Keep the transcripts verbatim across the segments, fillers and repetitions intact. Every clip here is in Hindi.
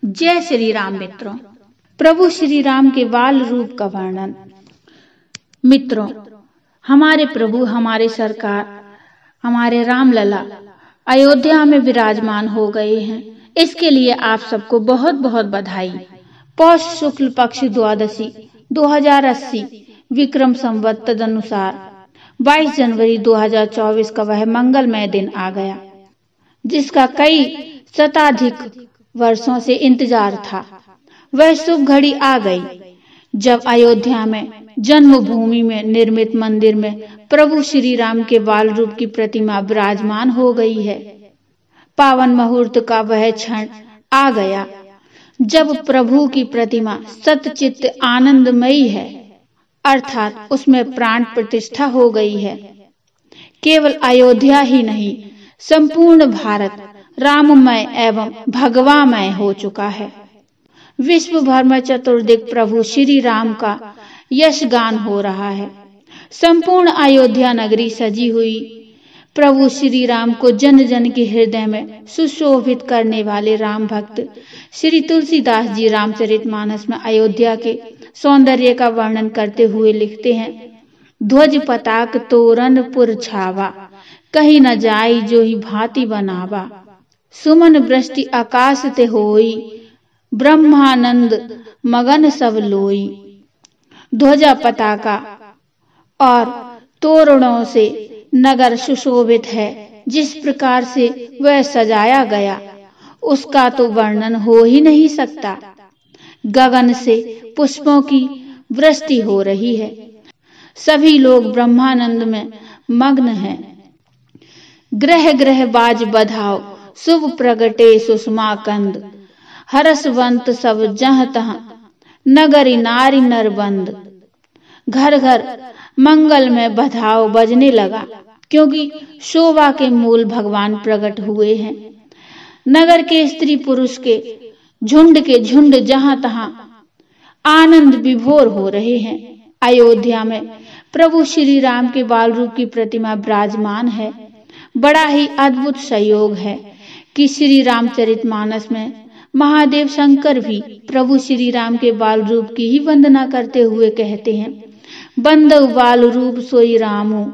जय श्री राम मित्रों। प्रभु श्री राम के बाल रूप का वर्णन। मित्रों, हमारे प्रभु, हमारे सरकार, हमारे रामलला अयोध्या में विराजमान हो गए हैं। इसके लिए आप सबको बहुत बहुत बधाई। पौष शुक्ल पक्ष द्वादशी दो हजार अस्सी विक्रम संवत तदनुसार बाईस जनवरी दो हजार चौबीस का वह मंगलमय दिन आ गया, जिसका कई शताधिक वर्षों से इंतजार था। वह शुभ घड़ी आ गई जब अयोध्या में जन्मभूमि में निर्मित मंदिर में प्रभु श्री राम के बाल रूप की प्रतिमा विराजमान हो गई है। पावन मुहूर्त का वह क्षण आ गया जब प्रभु की प्रतिमा सतचित्त आनंदमयी है, अर्थात उसमें प्राण प्रतिष्ठा हो गई है। केवल अयोध्या ही नहीं, संपूर्ण भारत राममय एवं भगवामय हो चुका है। विश्व भर में चतुर्दिक प्रभु श्री राम का यश गान हो रहा है। संपूर्ण अयोध्या नगरी सजी हुई प्रभु श्री राम को जन जन के हृदय में सुशोभित करने वाले राम भक्त श्री तुलसीदास जी रामचरितमानस में अयोध्या के सौंदर्य का वर्णन करते हुए लिखते हैं, ध्वज पताक तोरण पुर छावा, कहीं न जाई जो ही भांति बनावा। सुमन वृष्टि आकाश ते होई, ब्रह्मानंद मगन सब लोई। ध्वजा पताका और तोरणों से नगर सुशोभित है। जिस प्रकार से वह सजाया गया उसका तो वर्णन हो ही नहीं सकता। गगन से पुष्पों की वृष्टि हो रही है। सभी लोग ब्रह्मानंद में मग्न हैं। ग्रह ग्रह बाज बधाओ, शुभ प्रगटे सुषमा कंद। हरसवंत सब जहाँ तहाँ, नगरी नारी नरबंद। घर घर मंगल में बधाओ बजने लगा, क्योंकि शोभा के मूल भगवान प्रकट हुए हैं। नगर के स्त्री पुरुष के झुंड के झुंड जहाँ तहाँ आनंद विभोर हो रहे हैं। अयोध्या में प्रभु श्री राम के बाल रूप की प्रतिमा विराजमान है। बड़ा ही अद्भुत संयोग है कि श्री रामचरितमानस में महादेव शंकर भी प्रभु श्री राम के बाल रूप की ही वंदना करते हुए कहते हैं, बंदउ बाल रूप सोई रामू,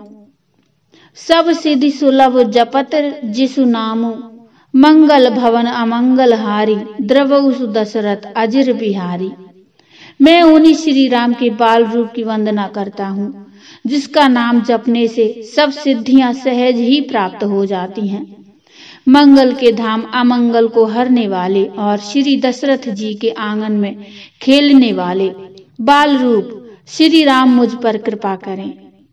सब सिद्धि सुलभ जपत जिसु नामू। मंगल भवन अमंगल हारी, द्रवउ दशरथ अजिर बिहारी। मैं उन्हीं श्री राम के बाल रूप की वंदना करता हूँ, जिसका नाम जपने से सब सिद्धियां सहज ही प्राप्त हो जाती हैं। मंगल के धाम अमंगल को हरने वाले और श्री दशरथ जी के आंगन में खेलने वाले बाल रूप श्री राम मुझ पर कृपा करें।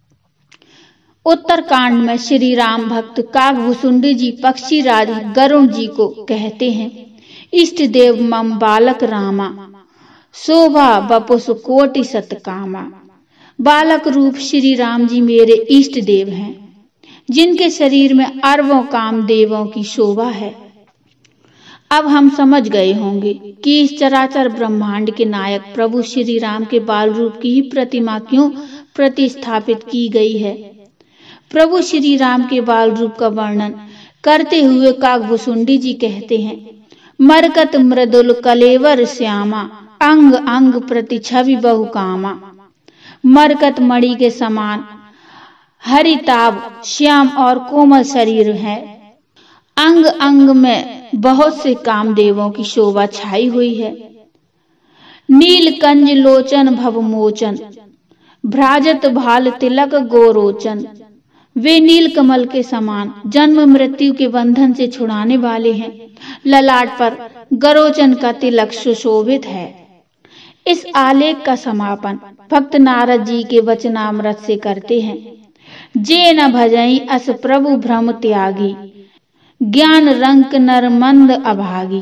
उत्तरकांड में श्री राम भक्त काकभुसुंडी जी पक्षी राज गरुण जी को कहते हैं, इष्ट देव मम बालक रामा, शोभा बपुस कोटि सतकामा। बालक रूप श्री राम जी मेरे इष्ट देव हैं, जिनके शरीर में अरबों काम देवों की शोभा है। अब हम समझ गए होंगे कि इस चराचर ब्रह्मांड के नायक प्रभु श्री राम के बाल रूप की ही प्रतिमा क्यों प्रतिस्थापित की गई है। प्रभु श्री राम के बाल रूप का वर्णन करते हुए काकभुसुंडी जी कहते हैं, मरकत मृदुल कलेवर श्यामा, अंग अंग प्रति छवि बहुकामा। मरकत मणि के समान हरिताभ श्याम और कोमल शरीर है। अंग अंग में बहुत से कामदेवों की शोभा छाई हुई है। नीलकंज लोचन भवमोचन, भ्राजत भाल तिलक गोरोचन। वे नील कमल के समान जन्म मृत्यु के बंधन से छुड़ाने वाले हैं। ललाट पर गरोचन का तिलक सुशोभित है। इस आलेख का समापन भक्त नारद जी के वचनामृत से करते हैं, जे न भजई अस प्रभु भ्रम त्यागी, ज्ञान रंक नर मंद अभागी।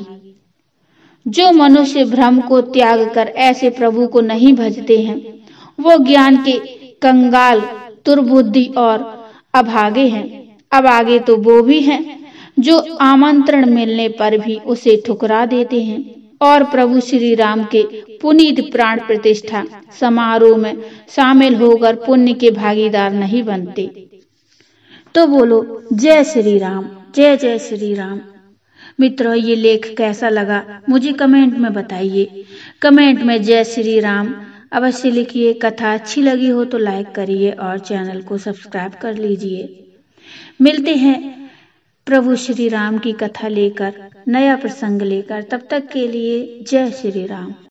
जो मनुष्य भ्रम को त्याग कर ऐसे प्रभु को नहीं भजते हैं, वो ज्ञान के कंगाल, दुर्बुद्धि और अभागे हैं। अभागे तो वो भी हैं जो आमंत्रण मिलने पर भी उसे ठुकरा देते हैं और प्रभु श्री राम के पुनीत प्राण प्रतिष्ठा समारोह में शामिल होकर पुण्य के भागीदार नहीं बनते। तो बोलो जय श्री राम, जय जय श्री राम। मित्रों, ये लेख कैसा लगा मुझे कमेंट में बताइए। कमेंट में जय श्री राम अवश्य लिखिए। कथा अच्छी लगी हो तो लाइक करिए और चैनल को सब्सक्राइब कर लीजिए। मिलते हैं प्रभु श्री राम की कथा लेकर, नया प्रसंग लेकर। तब तक के लिए जय श्री राम।